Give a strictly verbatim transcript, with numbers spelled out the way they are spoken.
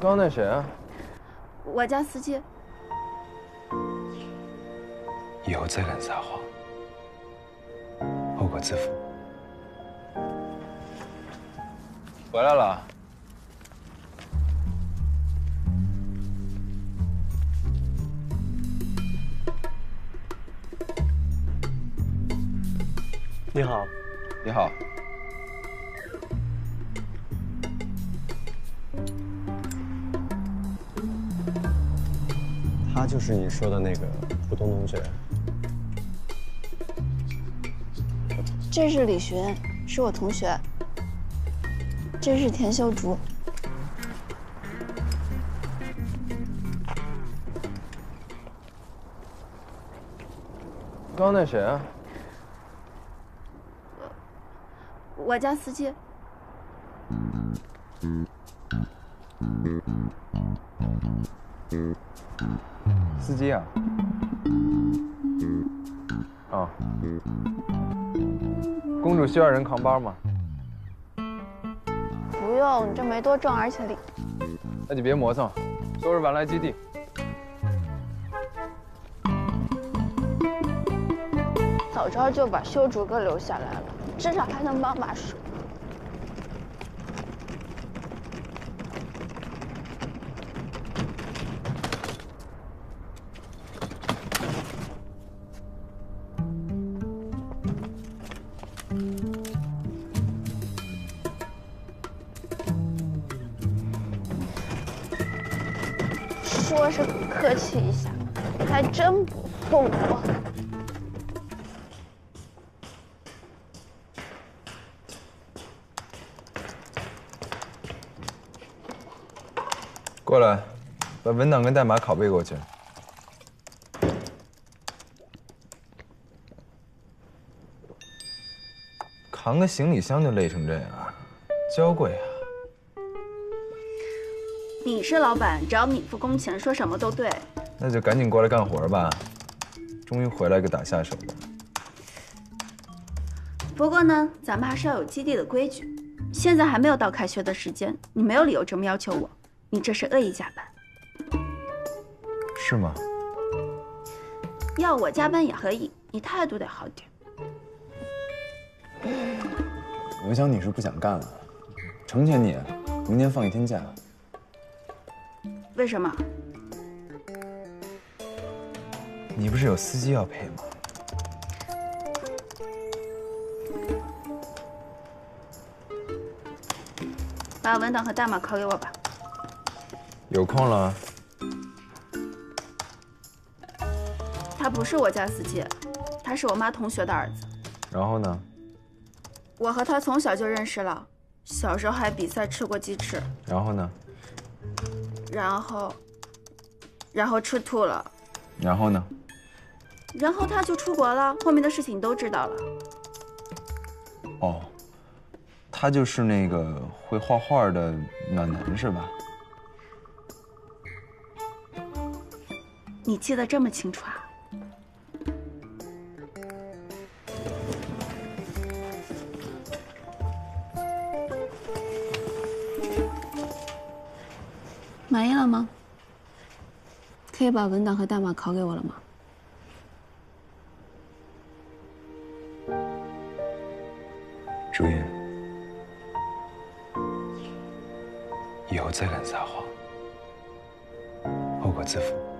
刚那谁啊？ 我家司机。 以后再敢撒谎，后果自负。 回来了。 你好。 你好。 他就是你说的那个普通同学。 这是李寻，是我同学。这是田秀竹。 刚那谁啊？ 我家司机。 司机啊？啊。公主需要人扛包吗？ 不用，你这没多重，而且里…… 那就别磨蹭，收拾完来基地。 早知道就把秀竹哥留下来了，至少还能帮把手。说是客气一下，还真不动我。 过来，把文档跟代码拷贝过去。扛个行李箱就累成这样，娇贵啊！ 你是老板，只要你付工钱，说什么都对。 那就赶紧过来干活吧。终于回来个打下手的。 不过呢，咱们还是要有基地的规矩。现在还没有到开学的时间，你没有理由这么要求我，你这是恶意加班。 是吗？ 要我加班也可以，你态度得好点。 我想你是不想干了，成全你，明天放一天假。 为什么？ 你不是有司机要陪吗？ 把文档和代码拷给我吧。 有空了。 他不是我家司机，他是我妈同学的儿子。 然后呢？ 我和他从小就认识了，小时候还比赛吃过鸡翅。 然后呢？ 然后，然后吃吐了。 然后呢？ 然后他就出国了，后面的事情你都知道了。 哦，他就是那个会画画的暖男是吧？ 你记得这么清楚啊？满意了吗？可以把文档和代码拷给我了吗？ 朱茵，以后再敢撒谎，后果自负。